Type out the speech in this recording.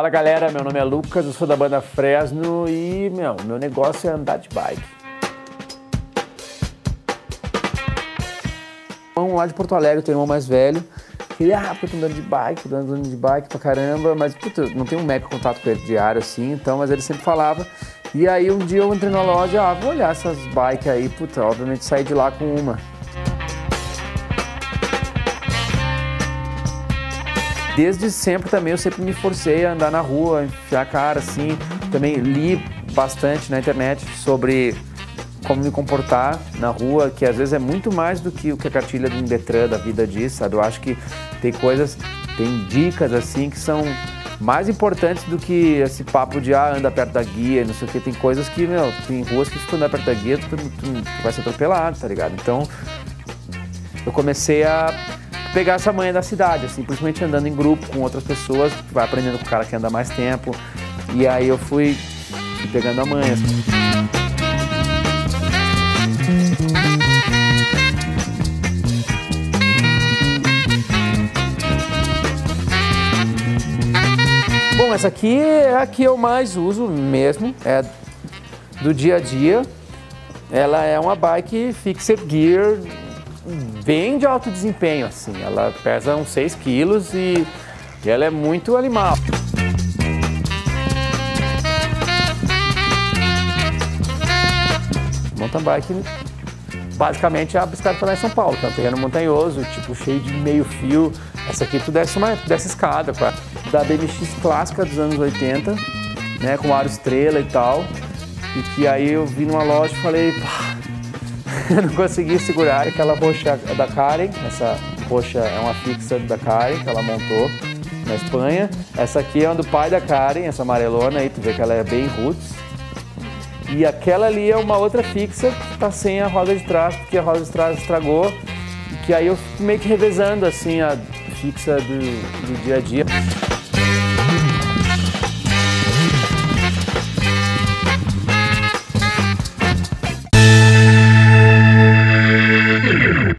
Fala galera, meu nome é Lucas, eu sou da banda Fresno e meu negócio é andar de bike. Um lá de Porto Alegre, tem um irmão mais velho, ele, porque eu tô andando de bike pra caramba, mas puta, não tenho um mega contato com ele diário assim, então, mas ele sempre falava. E aí um dia eu entrei na loja, vou olhar essas bikes aí, puta, obviamente saí de lá com uma. Desde sempre também eu sempre me forcei a andar na rua, enfiar a cara assim. Também li bastante na internet sobre como me comportar na rua, que às vezes é muito mais do que o que a cartilha do Detran da vida diz, sabe? Eu acho que tem coisas, tem dicas assim que são mais importantes do que esse papo de anda perto da guia, não sei o que. Tem coisas que, tem ruas que se tu andar perto da guia, tu vai ser atropelado, tá ligado? Então eu comecei a pegar essa manha da cidade, assim, principalmente andando em grupo com outras pessoas, vai aprendendo com o cara que anda mais tempo, e aí eu fui pegando a manha. Bom, essa aqui é a que eu mais uso mesmo, é do dia a dia. Ela é uma bike fixed gear, bem de alto desempenho, assim. Ela pesa uns 6 quilos e ela é muito animal. Mountain bike, basicamente, é a bicicleta para andar em São Paulo, que é um terreno montanhoso, tipo, cheio de meio fio. Essa aqui tu desce escada, da BMX clássica dos anos 80, né, com aro estrela e tal. E que aí eu vi numa loja e falei, eu não consegui segurar. Aquela roxa da Karen, essa roxa é uma fixa da Karen, que ela montou na Espanha. Essa aqui é uma do pai da Karen, essa amarelona aí, tu vê que ela é bem roots. E aquela ali é uma outra fixa que tá sem a roda de trás, porque a roda de trás estragou. E que aí eu fico meio que revezando assim a fixa do dia a dia.